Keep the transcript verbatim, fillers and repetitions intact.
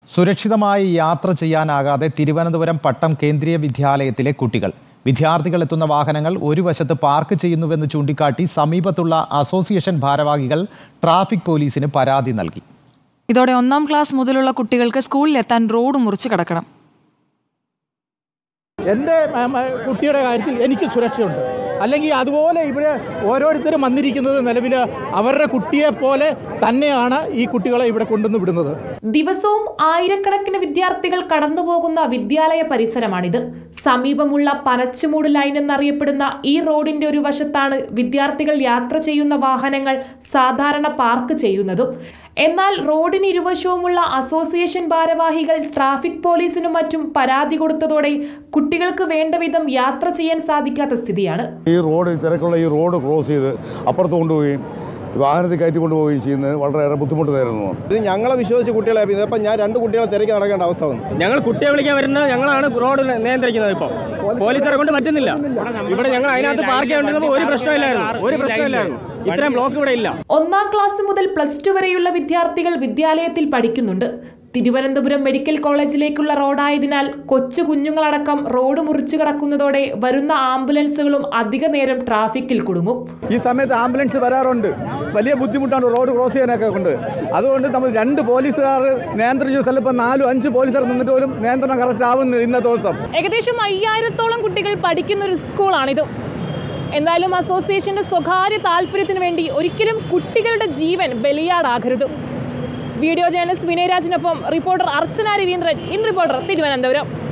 സുരക്ഷിതമായി യാത്ര ചെയ്യാനാകാതെ തിരുവനന്തപുരം പട്ടം കേന്ദ്രീയ വിദ്യാലയത്തിലെ കുട്ടികൾ. വിദ്യാർത്ഥികൾ എത്തുന്ന വാഹനങ്ങൾ ഒരു വശത്ത് പാർക്ക് ചെയ്യുന്നുവെന്ന് ചൂണ്ടിക്കാട്ടി സമീപത്തുള്ള അസോസിയേഷൻ ഭാരവാഹികൾ ട്രാഫിക് പോലീസിന് പരാതി നൽകി. ഇതോടെ ഒന്നാം ക്ലാസ് മുതലുള്ള കുട്ടികൾക്ക് സ്കൂളിലെത്താൻ റോഡ് മുറിച്ച് കടക്കണം. എൻ്റെ കുട്ടിയുടെ കാര്യത്തിൽ എനിക്ക് സുരക്ഷയുണ്ട്. അല്ലെങ്കിൽ അതുപോലെ ഇവിടെ ഓരോരുത്തരും വന്നിരിക്കുന്നത് നിലവിൽ അവരുടെ കുട്ടിയെ പോലെ തന്നെയാണ് ഈ കുട്ടികളെ ഇവിടെ കൊണ്ടുവന്ന് വിടുന്നത്. ദിവസവും ആയിരക്കണക്കിന് വിദ്യാർത്ഥികൾ കടന്നുപോകുന്ന വിദ്യാലയ പരിസരമാണിത്. സമീപമുള്ള പനച്ചുമൂട് ലൈൻ എന്നറിയപ്പെടുന്ന ഈ റോഡിന്റെ ഒരു വശത്താണ് വിദ്യാർത്ഥികൾ യാത്ര ചെയ്യുന്ന വാഹനങ്ങൾ സാധാരണ പാർക്ക് ചെയ്യുന്നതും. എന്നാൽ റോഡിന് ഇരുവശവുമുള്ള അസോസിയേഷൻ ഭാരവാഹികൾ ട്രാഫിക് പോലീസിനും മറ്റും പരാതി കൊടുത്തതോടെ കുട്ടികൾക്ക് വേണ്ട വിധം യാത്ര ചെയ്യാൻ സാധിക്കാത്ത സ്ഥിതിയാണ്. ഈ റോഡ് തിരക്കുള്ള ഈ റോഡ് ക്രോസ് ചെയ്ത് അപ്പുറത്ത് കൊണ്ടുപോവുകയും വാഹനത്തിൽ കയറ്റി കൊണ്ടുപോവുകയും ചെയ്യുന്നത് വളരെയേറെ ബുദ്ധിമുട്ട് നേരിടുന്നു. ഇത് ഞങ്ങളെ വിശ്വസിച്ച് കുട്ടികളെ ഇപ്പം ഞാൻ രണ്ട് കുട്ടികളെ തിരക്കി നടക്കേണ്ട അവസ്ഥ വന്നു. ഞങ്ങൾ കുട്ടിയെ വിളിക്കാൻ വരുന്നത് ഞങ്ങളാണ് റോഡ് നിയന്ത്രിക്കുന്നത്. ഇപ്പോൾ പോലീസുകാരെ കൊണ്ട് പറ്റുന്നില്ല. ഇവിടെ ഞങ്ങൾ അതിനകത്ത് പാർക്ക് ചെയ്യേണ്ടത് ഒരു പ്രശ്നമില്ലായിരുന്നു ഒരു പ്രശ്നമില്ലായിരുന്നു ഇത്രയും ബ്ലോക്ക് ഇവിടെ ഇല്ല. ഒന്നാം ക്ലാസ് മുതൽ പ്ലസ് ടു വരെയുള്ള വിദ്യാർത്ഥികൾ വിദ്യാലയത്തിൽ പഠിക്കുന്നുണ്ട്. തിരുവനന്തപുരം മെഡിക്കൽ കോളേജിലേക്കുള്ള റോഡായതിനാൽ കൊച്ചു കുഞ്ഞുങ്ങളടക്കം റോഡ് മുറിച്ചു കടക്കുന്നതോടെ വരുന്ന ആംബുലൻസുകളും അധിക നേരം ട്രാഫിക്കിൽ കുടുങ്ങും. ഈ സമയത്ത് ആംബുലൻസ് വരാറുണ്ട്. വലിയ ബുദ്ധിമുട്ടാണ് റോഡ് ക്രോസ് ചെയ്യാനൊക്കെ കൊണ്ട്. അതുകൊണ്ട് നമ്മൾ രണ്ട് പോലീസുകാർ നിയന്ത്രിച്ച സ്ഥലം നാലും അഞ്ച് പോലീസുകാർ നിന്നിട്ട് പോലും നിയന്ത്രണം കറക്റ്റ് ആവുന്നു ഇന്നത്തെ ദിവസം. ഏകദേശം അയ്യായിരത്തോളം കുട്ടികൾ പഠിക്കുന്ന ഒരു സ്കൂളാണിത്. എന്നാലും അസോസിയേഷന്റെ സ്വകാര്യ താല്പര്യത്തിന് വേണ്ടി ഒരിക്കലും കുട്ടികളുടെ ജീവൻ ബലിയാടാകരുത്. വീഡിയോ ജേർണലിസ്റ്റ് വിനയരാജിനൊപ്പം reporter Archana Raveendran, in Reporter, Thiruvananthapuram.